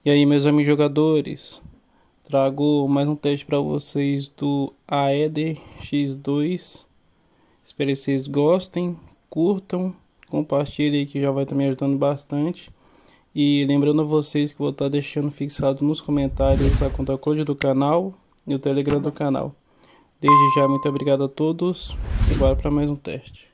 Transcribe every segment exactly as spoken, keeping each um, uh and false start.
E aí, meus amigos jogadores, trago mais um teste para vocês do Aether X dois. Espero que vocês gostem, curtam, compartilhem que já vai estar me ajudando bastante. E lembrando a vocês que vou estar deixando fixado nos comentários a conta code do canal e o Telegram do canal. Desde já, muito obrigado a todos e bora para mais um teste.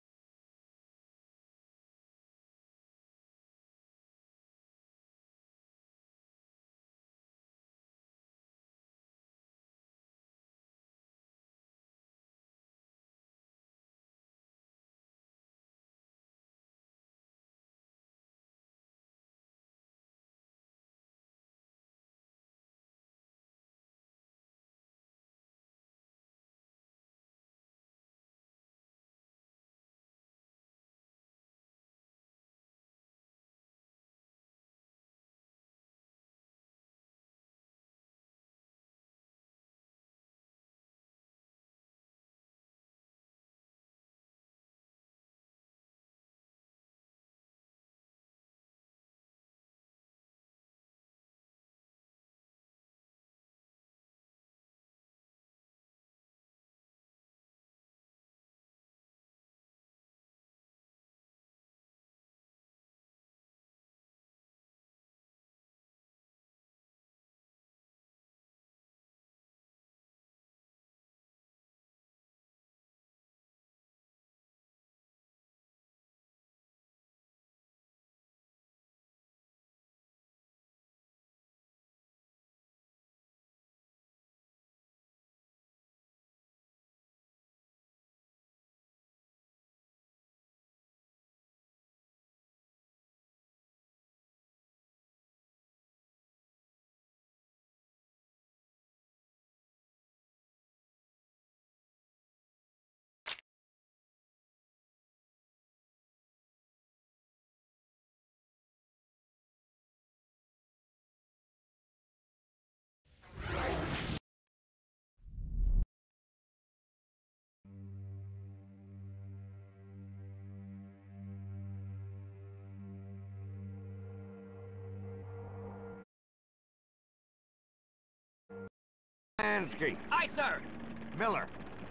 Ansky. Aye, sir. Miller.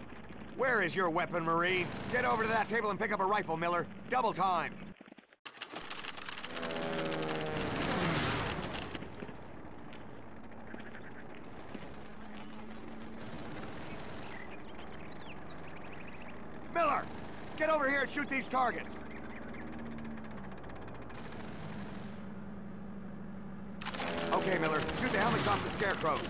Where is your weapon, Marine? Get over to that table and pick up a rifle, Miller. Double time. Miller! Get over here and shoot these targets. Okay, Miller. Shoot the helmets off the scarecrows.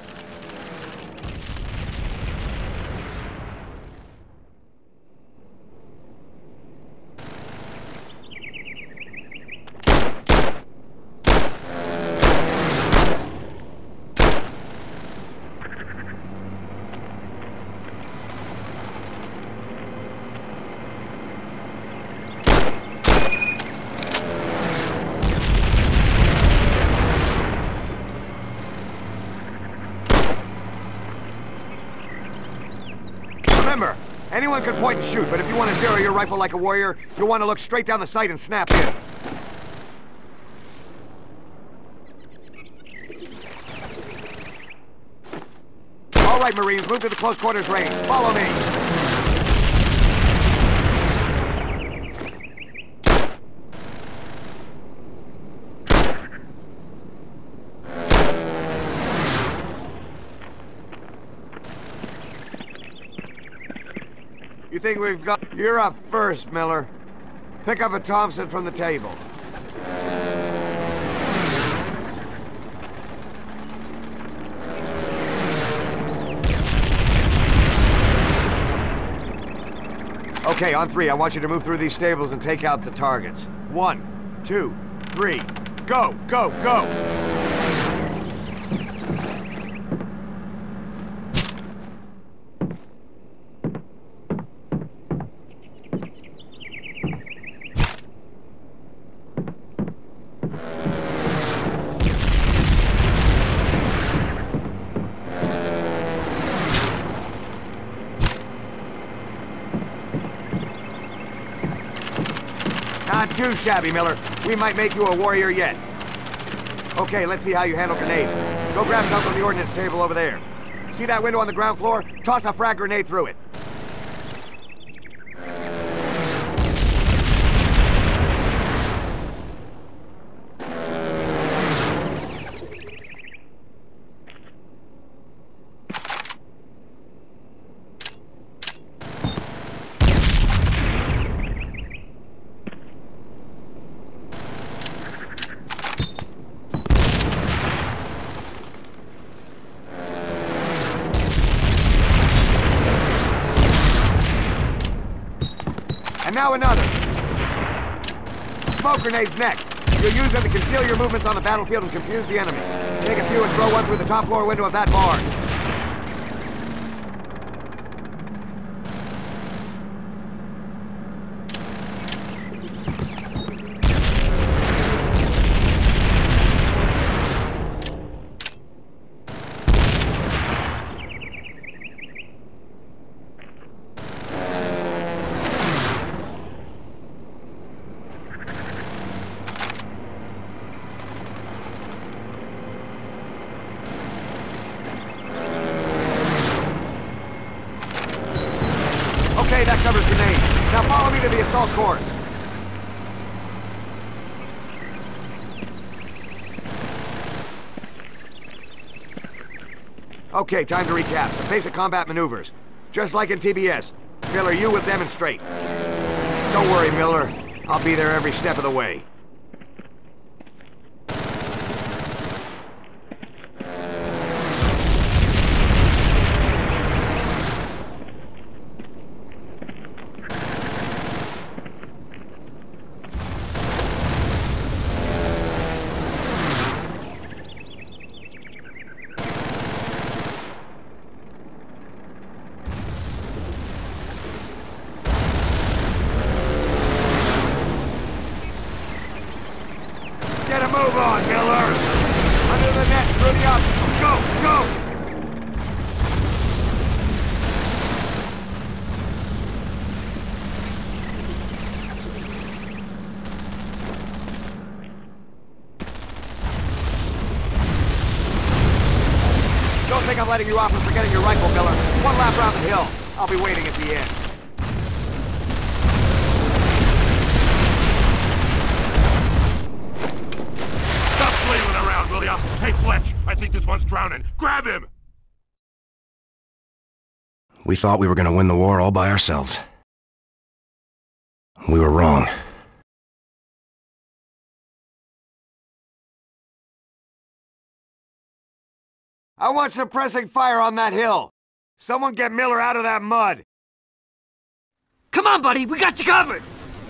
Remember, anyone can point and shoot, but if you want to zero your rifle like a warrior, you'll want to look straight down the sight and snap in. All right, Marines, move to the close quarters range. Follow me. You think we've got... You're up first, Miller. Pick up a Thompson from the table. Okay, on three, I want you to move through these stables and take out the targets. One, two, three. Go, go, go! Not too shabby, Miller. We might make you a warrior yet. Okay, let's see how you handle grenades. Go grab some from the ordnance table over there. See that window on the ground floor? Toss a frag grenade through it. And now another. Smoke grenades next. You'll use them to conceal your movements on the battlefield and confuse the enemy. Take a few and throw one through the top floor window of that barn. Okay, that covers grenades. Now follow me to the assault course. Okay, time to recap. Some basic combat maneuvers. Just like in T B S. Miller, you will demonstrate. Don't worry, Miller. I'll be there every step of the way. Get a move on, Miller! Under the net, through the obstacle. Go, go! Don't think I'm letting you off for forgetting your rifle, Miller. One lap around the hill. I'll be waiting at the end. Hey, Fletch! I think this one's drowning. Grab him! We thought we were gonna win the war all by ourselves. We were wrong. I want suppressing fire on that hill. Someone get Miller out of that mud. Come on, buddy! We got you covered!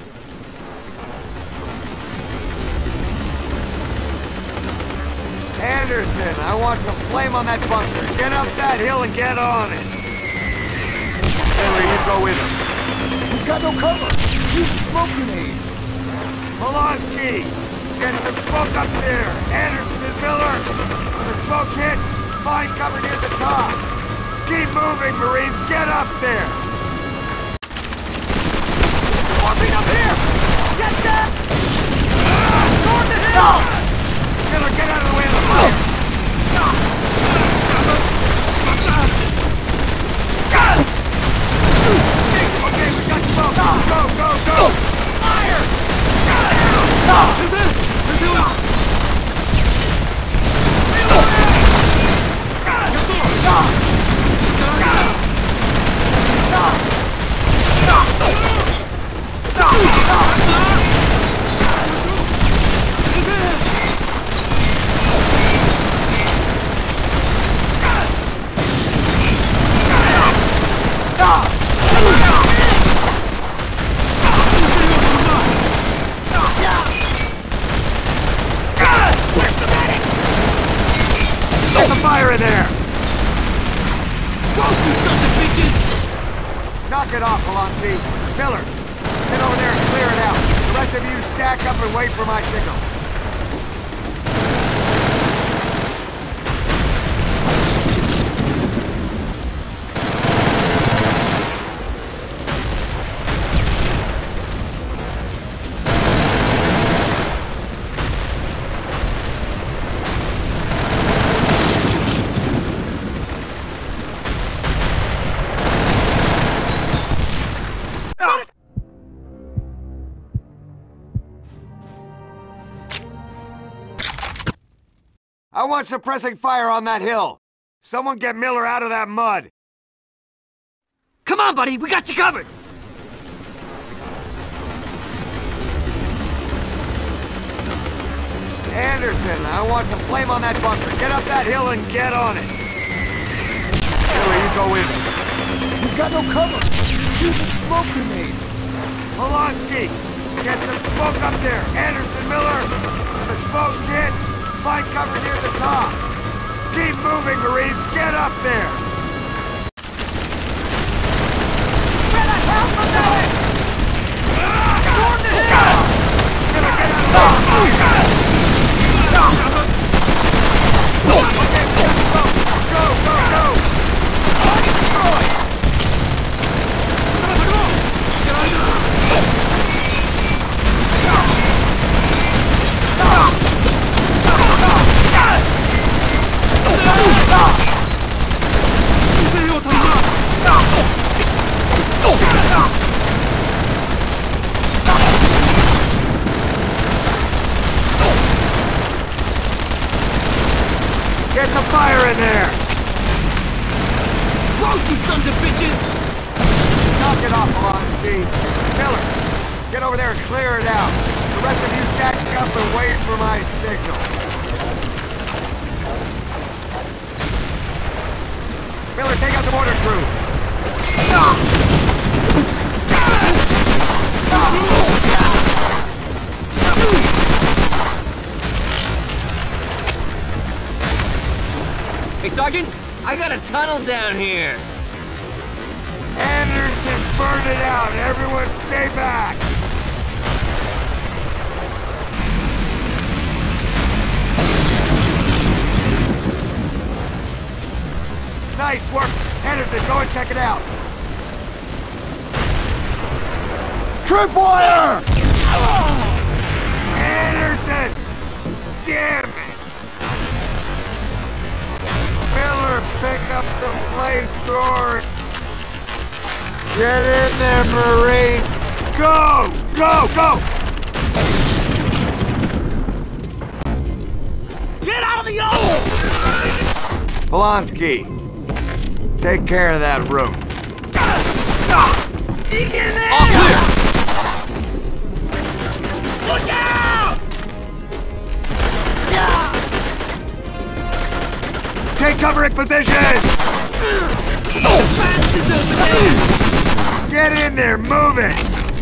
Anderson, I want some flame on that bunker. Get up that hill and get on it. Taylor, you go with him. We've got no cover. Use the smoke grenades. Polanski, get some smoke up there. Anderson and Miller. When the smoke hits, find cover near the top. Keep moving, Marines. Get up there. Swarming up here. Get that! Ah, storm the hill! No! Miller, get out of the way of the fire! Okay, we got you both! Go, go, go! Fire! Get the fire in there! Don't you sons of bitches! Knock it off, Polanski. Miller, get over there and clear it out. The rest of you stack up and wait for my signal. I want suppressing fire on that hill. Someone get Miller out of that mud. Come on, buddy, we got you covered! Anderson, I want some flame on that bunker. Get up that hill and get on it. Miller, you go in. We've got no cover. Use the smoke grenades. Polanski, get some smoke up there. Anderson, Miller, when the smoke's hit, find cover near the top. Keep moving, Marines. Get up there. Where the hell's the medic? Storm the hill! Miller, get out of there. Go, go, go! Get some fire in there! Close, you sons of bitches! Knock it off, Polanski. Miller, get over there and clear it out. The rest of you stack up and wait for my signal. Miller, take out the mortar crew. Hey, Sergeant, I got a tunnel down here. Anderson, burn it out. Everyone stay back. Nice work. Anderson, go and check it out. Tripwire! Anderson! Damn it! Miller, pick up the flamethrower. Get in there, Marine! Go! Go! Go! Get out of the oven! Polanski, take care of that room. Get in there! All clear! Look out! Take covering position! Bastards over there! Get in there, move it!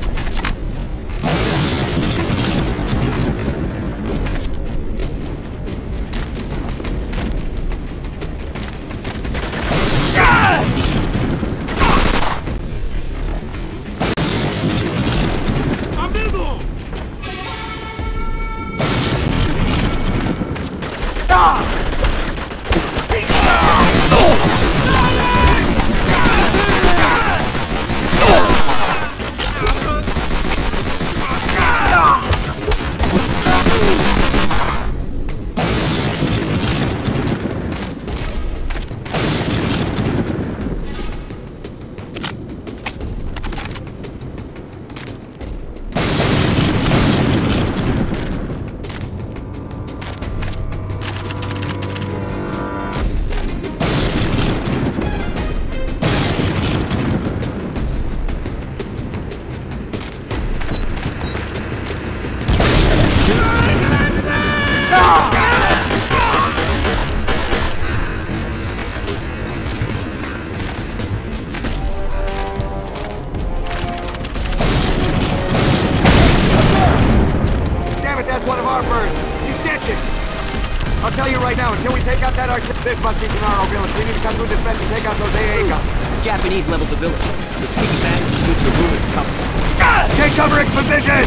I'll tell you right now, until we take out that artillery, this must be Gennaro village. We need to come through this mess and take out those A A guns. The Japanese leveled the village. The sneaky bastards used the room as cover. Take covering position!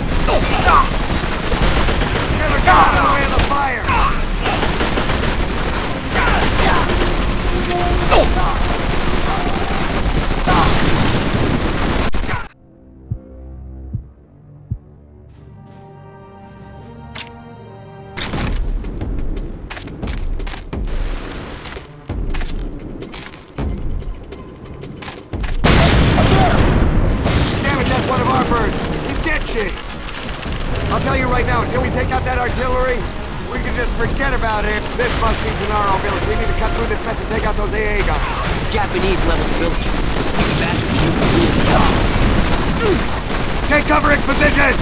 Never got out of the way of the fire! I'll tell you right now, until we take out that artillery, we're we can just forget about it. This must be Gennaro Village. We need to cut through this mess and take out those A A guns. Japanese level village. These bastards shoot really tough. Take cover in position!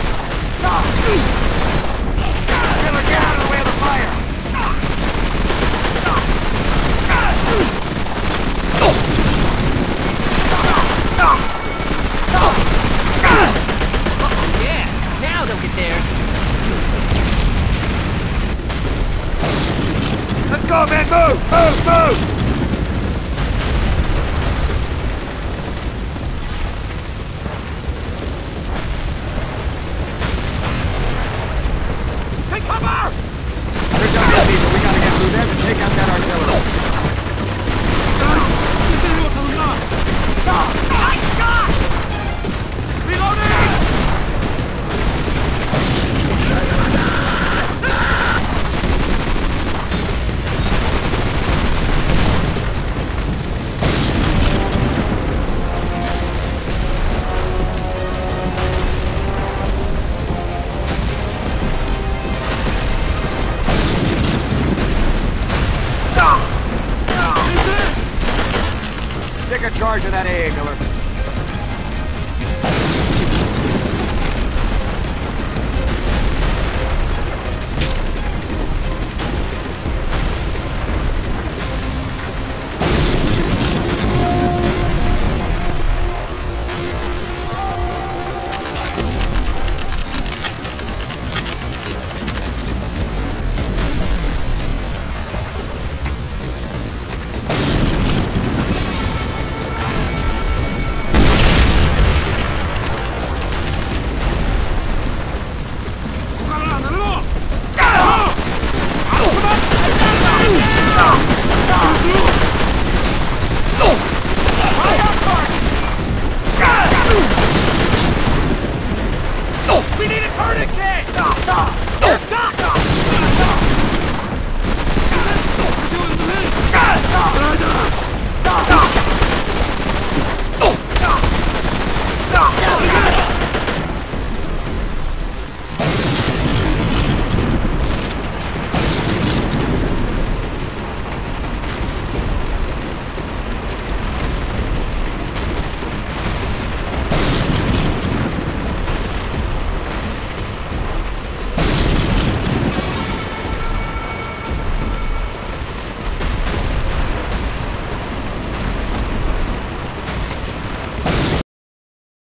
Miller, get out of the way of the fire! Yeah, now they'll get there. Let's go, man! Move! Move! Move! Take cover! We're done with people. We gotta get through them and take out that artillery. Nice shot! Reloading! Take a charge of that A A, Miller.